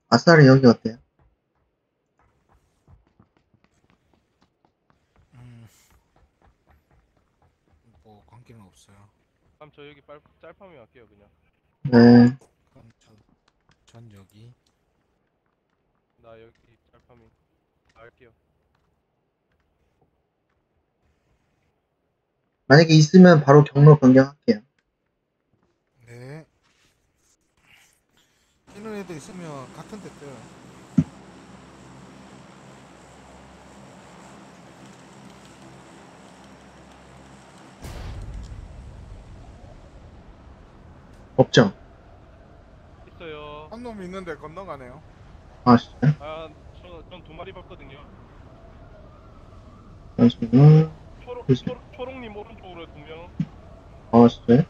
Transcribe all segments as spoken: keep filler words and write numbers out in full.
아싸리 여기 어때요? 음, 뭐 관계는 없어요. 그럼 저 여기 빨, 짤파밍 할게요 그냥. 네. 그럼 저, 전 여기. 나 여기 짤파밍 할게요. 만약에 있으면 바로 경로 변경할게요. 네. 뛰는 애도 있으면 같은 데 떠요. 없죠? 있어요. 한 놈 있는데 건너가네요. 아, 진짜요? 아, 저, 전 두 마리 봤거든요. 잠시만요. 초록, 그치. 초록, 초록님 오른쪽으로 두 명. 아, 진짜요?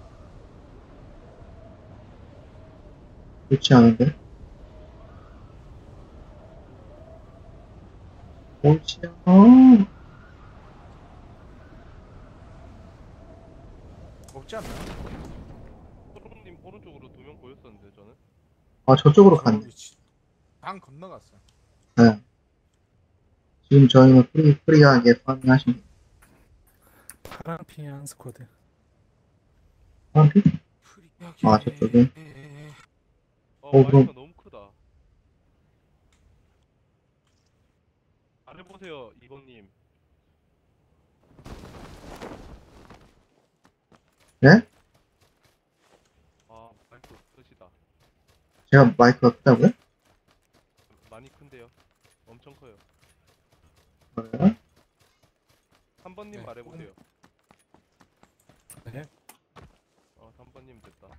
좋지 않은데? 옳지 않아. 없지 않나요? 초록님 오른쪽으로 두 명 보였었는데 저는. 아, 저쪽으로 저 갔네. 위치. 방 건너갔어요. 네. 지금 저희는 프리, 프리하게 파밍하시면 파란 핑한 스쿼드. 돼요. 프리하게. 아, 저쪽에. 어, 어, 마이크가 그럼- 너무 크다. 안 해보세요, 이번님. 네? 아, 마이크 크시다. 제가 마이크가 크다고요? 많이 큰데요. 엄청 커요. 그래요? 삼 번님 네. 말해보세요. 네. 어, 삼 번님 됐다.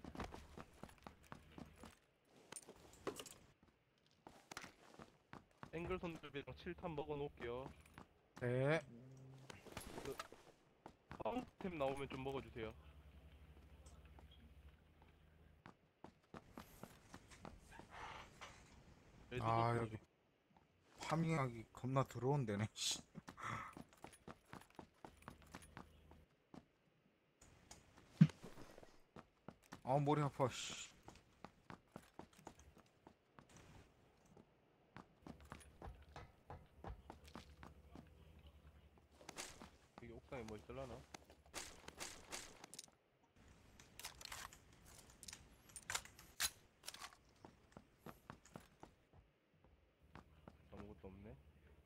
앵글 손들비랑 칠 탄 먹어놓을게요. 네. 파운템 나오면 좀 먹어주세요. 아, 레드도트. 여기 파밍하기 겁나 더러운 데네. 씨. 아, 머리 아파. 씨. 여기 옥상에 뭐 있을라나? 아무것도 없네.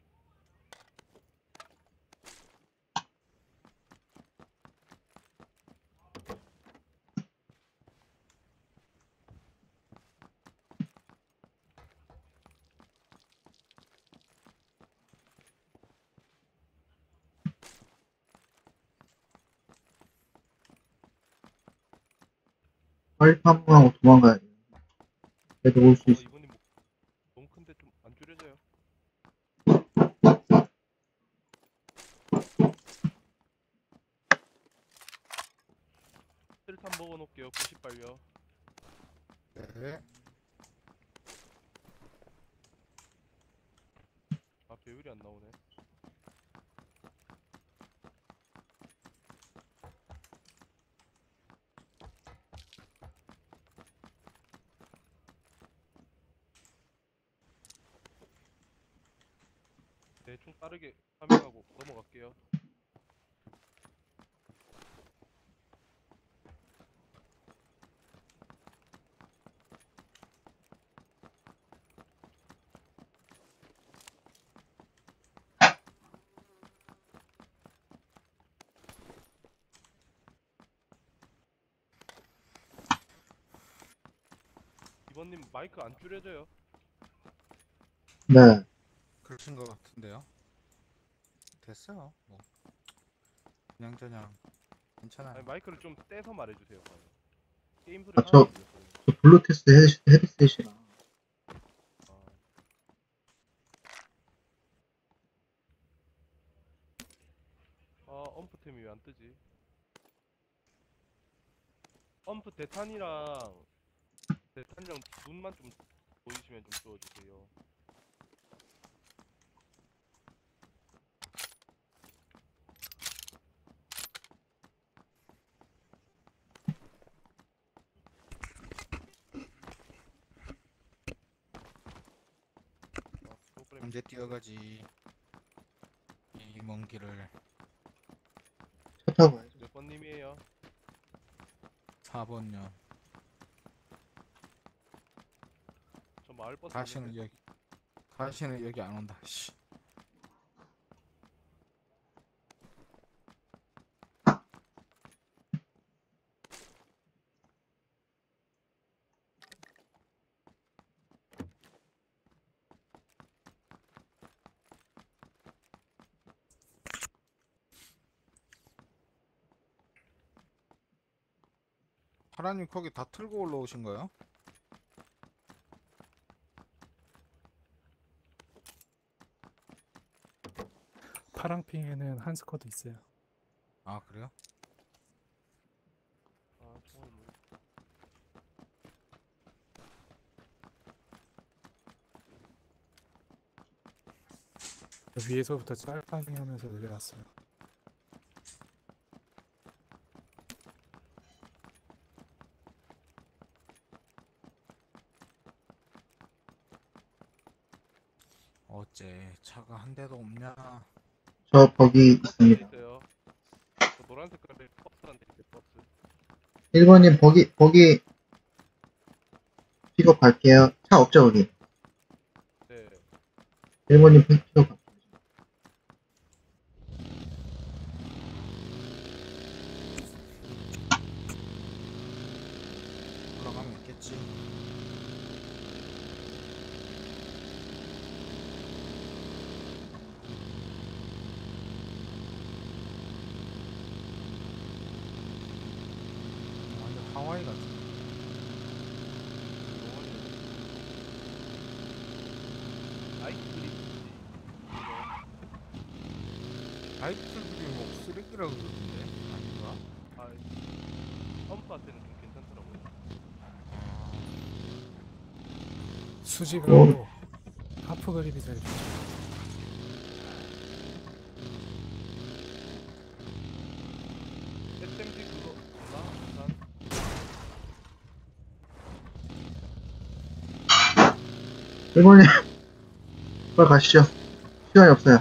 빨리 파밍하고 도망가야 돼요. 그래도 올 수 어, 있어. 이번님 뭐, 너무 큰데 좀 안 줄여져요? 칠 탄 먹어놓을게요. 구십 발요. 네. 아, 배율이 안 나오네. 대충 빠르게 파밍하고 넘어갈게요. 이번님 마이크 안 줄여져요? 네. 그러신 것 같은데요. 됐어요. 뭐. 그냥 저냥 괜찮아요. 아니, 마이크를 좀 떼서 말해주세요. 게임 소리 아, 하나도 저- 안 들렸어요. 저 블루투스 헤드, 헤드셋이라. 아. 아, 엄프템이 왜 안 뜨지? 엄프 대탄이랑 대탄이랑 눈만 좀 보이시면 좀 주워주세요. 언제 뛰어가지 이 먼 길을. 차 타고 가야죠. 몇 번님이에요? 사 번요. 저 마을버스 다시는 있는데. 여기 다시는 여기 안 온다. 씨. 하라님 거기 다 틀고 올라오신 거예요? 파랑핑에는 한 스쿼드 있어요. 아 그래요? 아 총알 뭐 위에서부터 짤파밍 하면서 내려왔어요. 어째 차가 한 대도 없냐? 저 거기 있습니다. 있어요. 저 노란 색깔의 버스 한대 있어요. 버스. 일 번님 거기 거기 픽업할게요. 차 없죠 거기? 네. 일 번님 픽업. 올라가면 있겠지. 완전 하와이 같은. 아이스크림. 바이크들이 뭐 쓰레기라고 그러던데 아닌가? 아, 펌프한테는 좀 괜찮더라고요. 수직으로 하프 그립이 잘 붙죠. 에스엠지 그거 없나? 난 일 번님 빨리 가시죠. 시간이 없어요.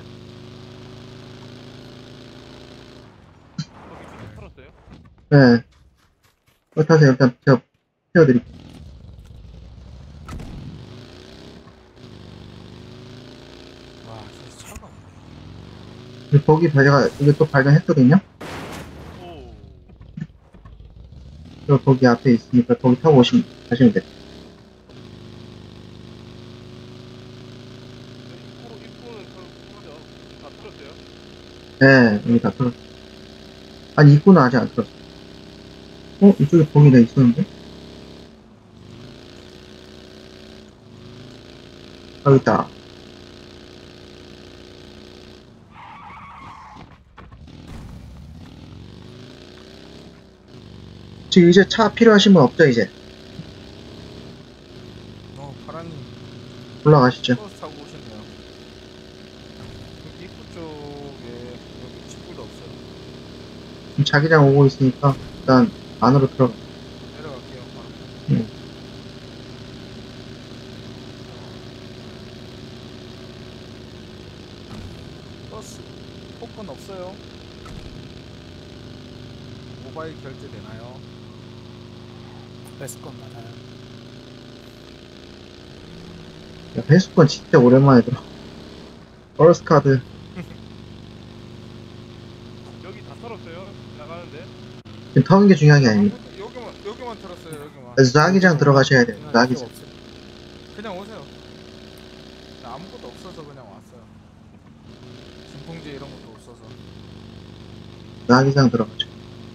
거기 밑에 털었어요? 네. 빨리 타세요. 일단 제가 태워드릴게요. 와 진짜 차가 없네. 거기 제가 이거 또 발견했거든요. 오. 저 거기 앞에 있으니까 거기 타고 오시면 가시면 돼요. 입구 입구는 털었죠? 다 털었어요? 네, 여기 다 털었어요. 아니, 입구는 아직 안 털었어요. 어? 이쪽에 거기다 있었는데? 아, 여기 있다. 지금 이제 차 필요하신 분 없죠, 이제? 어 파란님 올라가시죠. 버스 타고 오셨네요. 여기 입구 쪽에 여기 친구도 없어요. 지금 자기장 오고 있으니까 일단 안으로 들어가. 내려갈게요. 바로. 네. 버스 폭은 없어요. 모바일 결제 되나요? 레스건 많아요. 야, 회수권 진짜 오랜만에 들어. 버스 카드. 여기 다 털었어요? 나가는데? 지금 터는 게 중요한 게 아닙니다. 여기만 여기만 들었어요. 여기만. 자기장 들어가셔야 돼요. 그냥 자기장. 필요 없어요. 그냥 오세요. 나 아무것도 없어서 그냥 왔어요. 진통제 이런 것도 없어서. 자기장 들어가죠.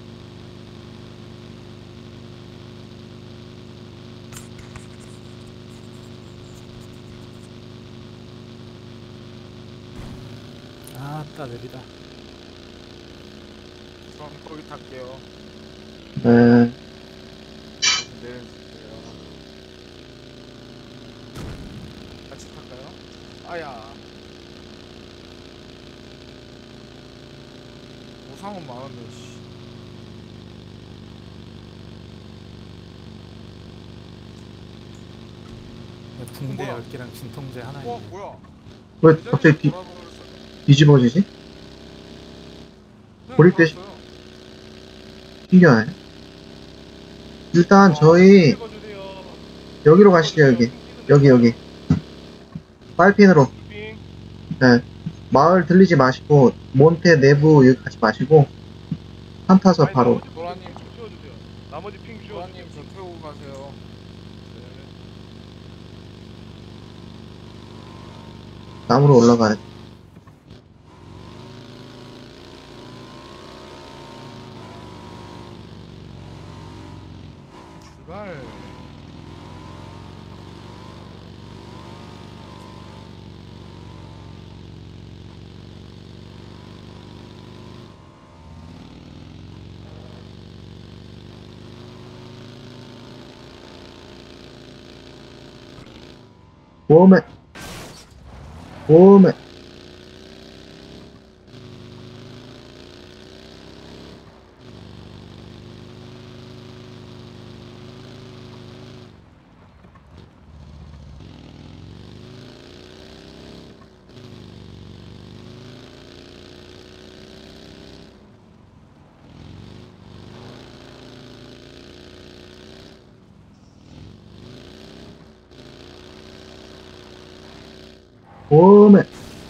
아따 느리다. 그럼 거기 탈게요. 네. 내려줄게요. 같이 탈까요? 아야. 보상은 많은데 씨. 붕대 뭐야? 열 개랑 진통제 하나 어 있네. 뭐야? 왜 갑자기 뒤, 뒤집어지지? 버릴 때 신기하네. 일단 저희 찍어주세요. 여기로 가시죠. 여기 여기 여기 빨핀으로. 빙. 네. 마을 들리지 마시고 몬테 내부 여기 가지 마시고 산 타서 아니, 바로 나머지 노라님 좀 치워주세요. 나머지 핑 치워주세요. 노라님 저 태우고 가세요. 네. 나무로 올라가야 돼. 출발. 오메 오메 오메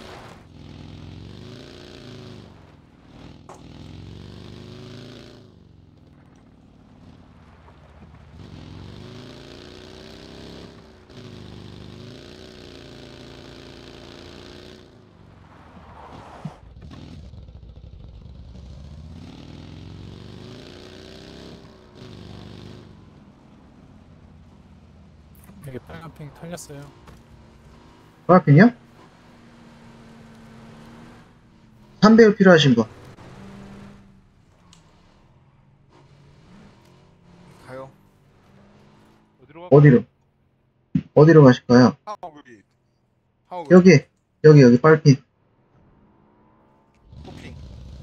여기 빨간 핑 털렸어요. 빨핀이요? 삼 배율 필요하신 분 가요. 어디로 갈까요? 어디로 어디로 가실까요? 하우그리. 하우그리. 여기 여기 여기 빨핀 호핑.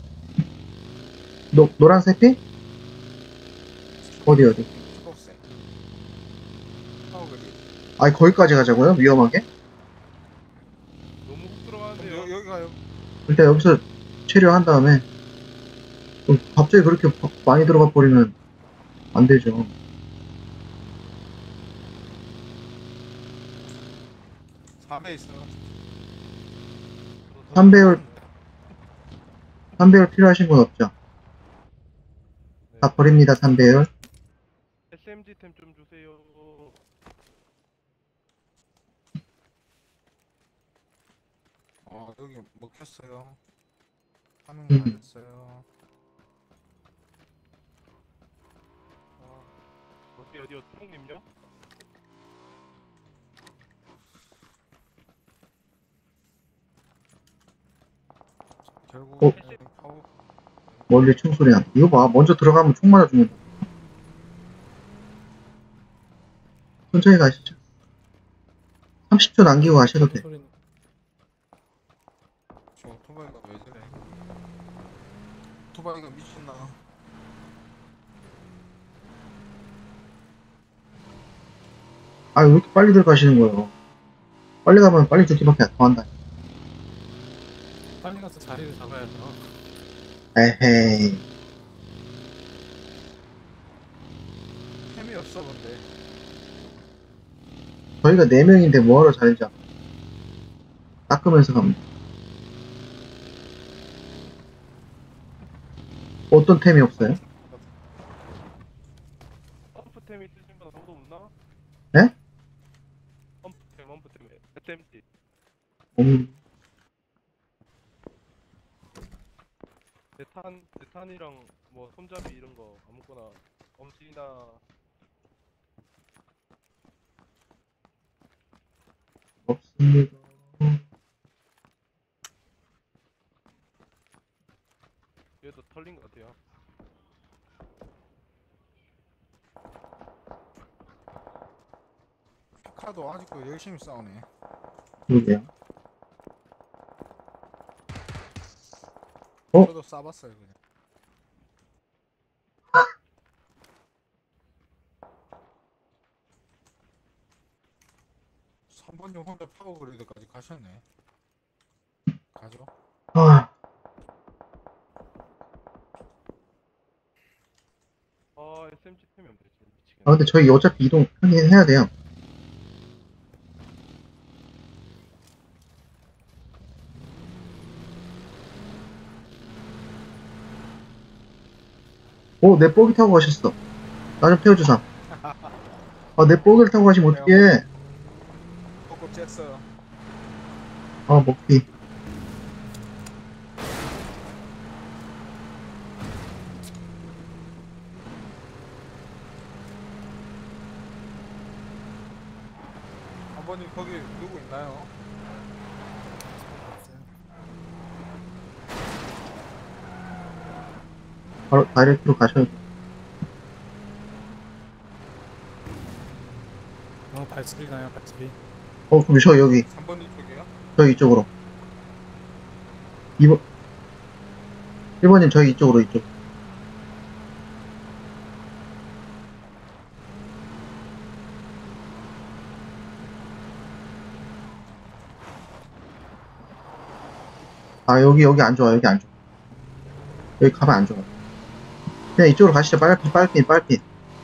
노, 노란색 핀? 어디 어디 초록색. 하우그리. 아니 거기까지 가자고요? 위험하게? 너무 훅 그럼 들어가는데요. 여, 여기 가요. 일단 여기서 체류한 다음에 어, 갑자기 그렇게 바- 많이 들어가 버리면 안 되죠. 사 배 있어요. 삼 배율 삼 배율 필요하신 분 없죠? 네. 다 버립니다. 삼 배율. 에스엠지 템 좀 주세요. 어 여기 먹혔어요. 하는 음. 거 아니었어요. 어, 어디 어디요? 총님요? 결국 어? 파워. 멀리 총소리 나. 이거 봐. 먼저 들어가면 총 맞아 죽는다. 천천히 가시죠. 삼십 초 남기고 가셔도 돼. 소리 저 오토바이가 왜 저래? 오토바이가 미쳤나? 아, 왜 이렇게 빨리 들어가시는 거예요? 빨리 가면 빨리 죽기밖에 더 한다. 빨리 가서 자리를 잡아야죠. 에헤이. 템이 없어 근데. 저희가 네 명인데 뭐하러 자리 잡아. 닦으면서 갑니다. 어떤 템이 없어요? 펌프템 있으신 분 아무도 없나? 네? 펌프템, 펌프템, 에스엠지. 음, 대탄, 대탄이랑 뭐 손잡이 이런 거 아무거나 엄지나 없습니다. 얘도 털린 것 같아요. 피카도 아직도 열심히 싸우네. 그러게요. 어? 저도 쏴봤어요 그냥. 삼 번님 혼자 파워그리드까지 가셨네. 가죠. 아, 아 에스엠지 템이 없네 진짜 미치겠네. 아 근데 저희 어차피 이동 하긴 해야 돼요. 오, 내 뽀기 타고 가셨어. 나 좀 태워주사. 아, 내 뽀기를 타고 가시면 어떡해. 벚꽃 쬐어요. 아, 먹기. 아버님 거기 누구 있나요? 없어요. 바로 다이렉트로 가셔야 돼. 어, 발소리 나요, 발소리. 어, 그럼 저 여기, 삼 번 이쪽이요? 저 이쪽으로. 이 번, 일 번님 저희 이쪽으로, 이쪽. 아, 여기, 여기 안 좋아, 여기 안 좋아. 여기 가면 안 좋아. 그냥 이쪽으로 가시죠. 빨핀, 빨핀, 빨핀.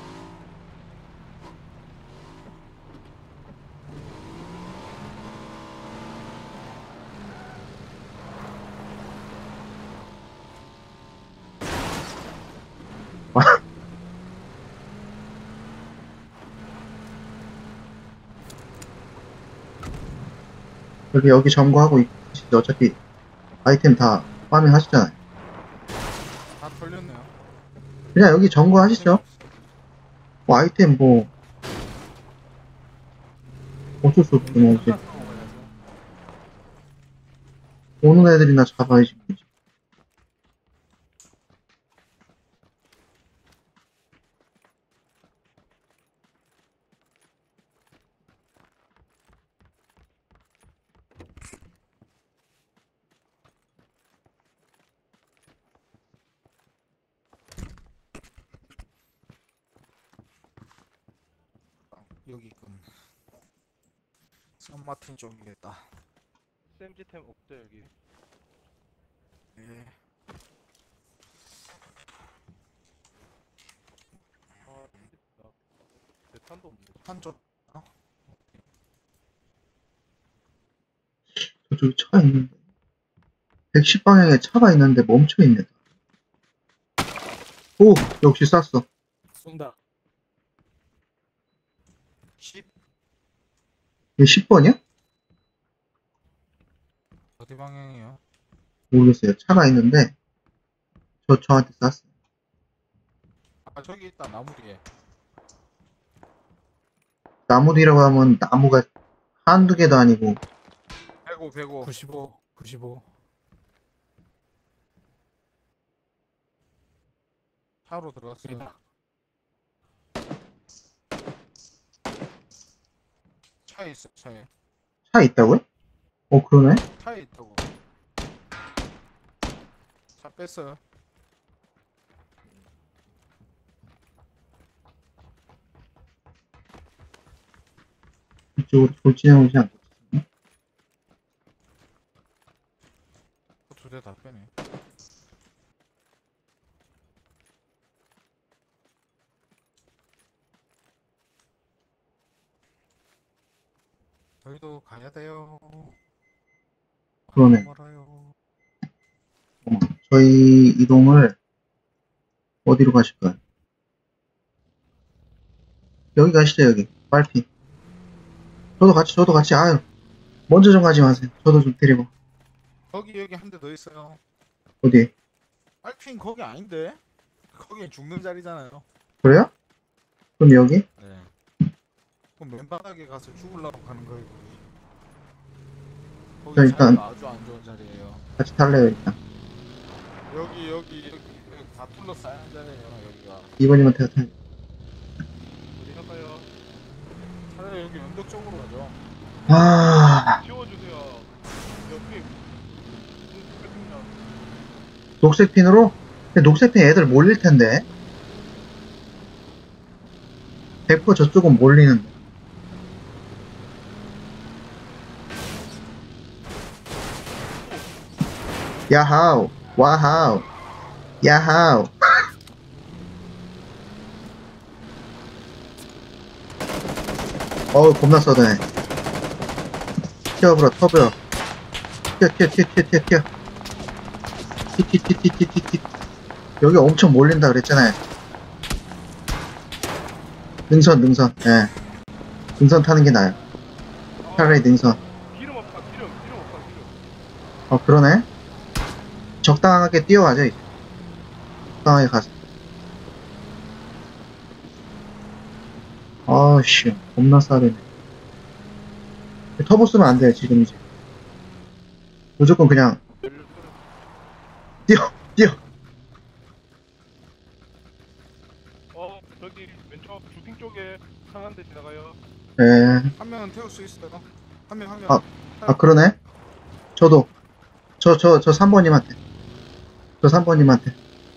여기, 여기 점거하고 있으시죠. 어차피 아이템 다 파밍 하시잖아요. 다 털렸네요. 그냥 여기 점거하시죠. 뭐 아이템 뭐, 어쩔 수 없지, 뭐, 이제. 끝났다고 가야죠. 오는 애들이나 잡아야지. 뭐 이제. 여기 있군. 산마틴 쪽이겠다. 에스엠지 템 없죠 여기. 예. 아 진짜 내 탄도 없네. 한쪽. 저쪽에 차가 있는데. 백십 방향에 차가 있는데 멈춰있네. 오! 역시 쐈어. 쏜다. 십 이게 십 번이야? 어디 방향이요? 모르겠어요. 차가 있는데, 저, 저한테 쐈어. 아 저기 있다 나무 뒤에. 나무 뒤라고 하면 나무가 한두 개도 아니고, 백오 백오. 구십오, 구십오. 차로 들어갔어요. 여기다. 차에 있어 차에. 차 있다고요? 어, 그러네? 차에 있다고. 차 뺐어요. 이쪽으로 돌진해 오지 않고. 두 대 다 빼네. 저희도 가야 돼요. 그러네. 멀어요. 어, 저희 이동을 어디로 가실까요? 여기 가시죠, 여기. 빨피. 저도 같이, 저도 같이, 아유. 먼저 좀 가지 마세요. 저도 좀 데리고. 거기 여기 한 대 더 있어요. 어디? 알핀 거기 아닌데? 거기 죽는 자리잖아요. 그래요? 그럼 여기? 네. 그럼 맨바닥에 가서 죽으려고 가는 거예요. 거기. 자, 거기 일단- 자리가 아주 안 좋은 자리예요. 같이 탈래요, 일단. 여기 여기 여기, 여기 다 둘러싸인 자리예요 여기가. 이번님한테 탈. 어디 갈까요? 차라리 여기 언덕 쪽으로 가죠. 아, 지워주세요. 옆에 무슨 나 녹색 핀으로? 근데 녹색 핀 애들 몰릴 텐데. 백 퍼센트 저쪽은 몰리는데. 야하우, 와하우, 야하우. 어우, 겁나 써드네. 튀어버려, 터버려. 튀어, 튀어, 튀어, 튀어, 튀어, 튀어. 튀, 튀, 튀, 튀, 튀, 튀, 튀. 여기 엄청 몰린다 그랬잖아요. 능선, 능선, 예. 능선 타는 게 나아요. 차라리 능선. 기름 없다 기름 기름 없다 기름. 어, 그러네. 적당하게 뛰어가죠, 이제. 적당하게 가서. 아씨, 겁나 싸르네. 터보 쓰면 안 돼요, 지금 이제. 무조건 그냥, 연료 끓여. 뛰어, 뛰어. 어 저기 왼쪽 주핑 쪽에 상한 대 지나가요. 예. 한 명은 태울 수 있어요. 한 명, 한 명. 아, 아, 그러네. 저도. 저, 저, 저 삼 번님한테. 저 삼 번님한테.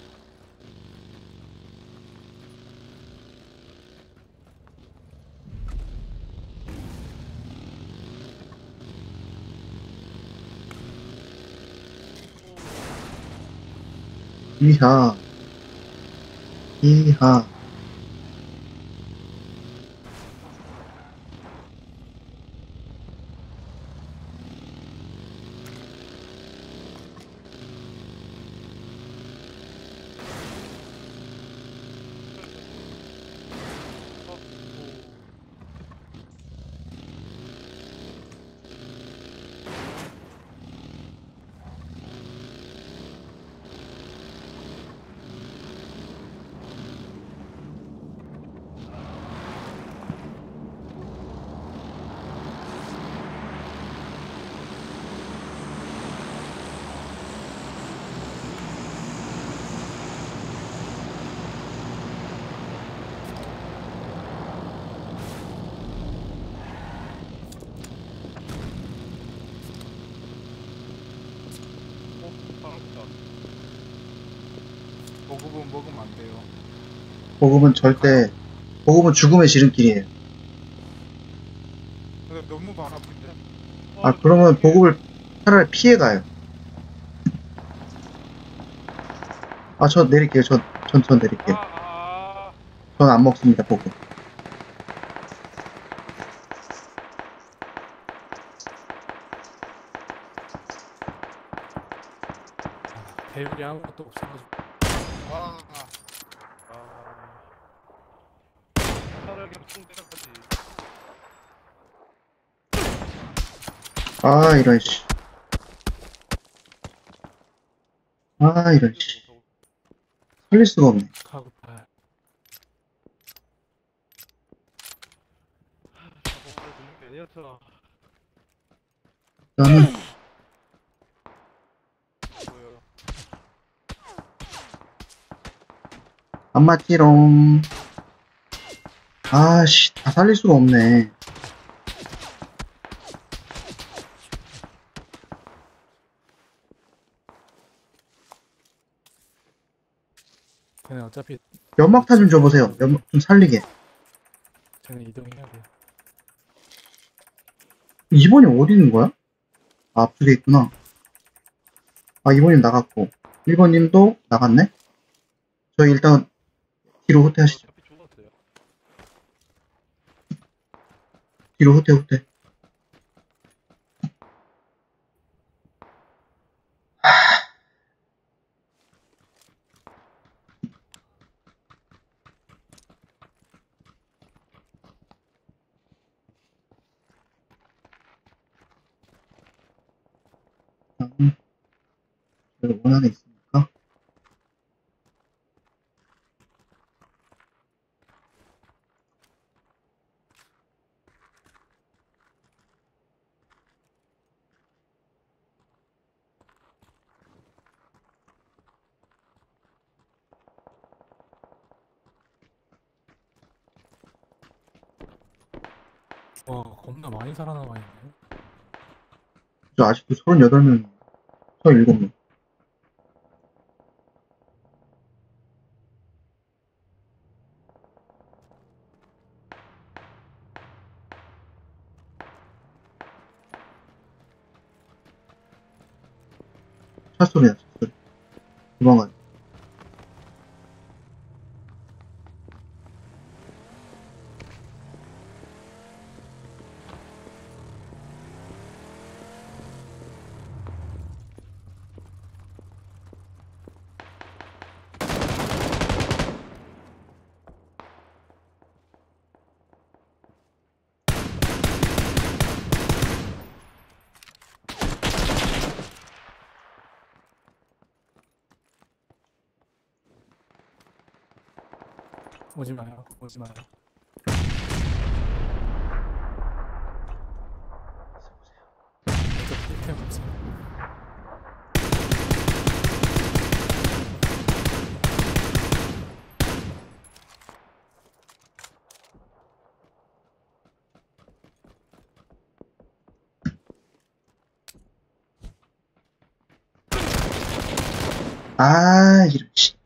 이하. 이하. 어 사람 있다. 보급은 먹으면 안 돼요. 보급은 절대, 보급은 죽음의 지름길이에요. 근데 너무 발 아픈데? 아, 그러면 보급을 차라리 피해가요. 아, 저 내릴게요. 저, 전, 전 내릴게요. 아아 전 안 먹습니다, 보급. 배율이 아무것도 없어가지고. 와, 아. 차라리 총 대략하지. 아, 이런, 씨. 아, 이런, 씨. 살릴 수가 없네. 카구팔. 작업을 듣는 게 아니었어. 나는, 뭐야. 안 맞지롱. 아씨, 다 살릴 수가 없네. 쟤네 어차피 연막탄 좀 줘보세요. 연막 좀 살리게. 쟤네 이동해야 돼. 이 번이 어디 있는 거야? 아, 앞쪽에 있구나. 아, 이 번님 나갔고. 일 번님도 나갔네? 저희 일단 뒤로 후퇴하시죠. 어차피 죽었어요. 뒤로 후퇴, 후퇴. 음, 여기 원 안에 있으니까. 와, 겁나 많이 살아남아 있네. 저 아직도 서른여덟 명, 서른일곱 명. 차 소리야, 차 소리. 도망가. 오지 마요. 오지 마요. 어차피 템 없어요. 아, 이런, 씨.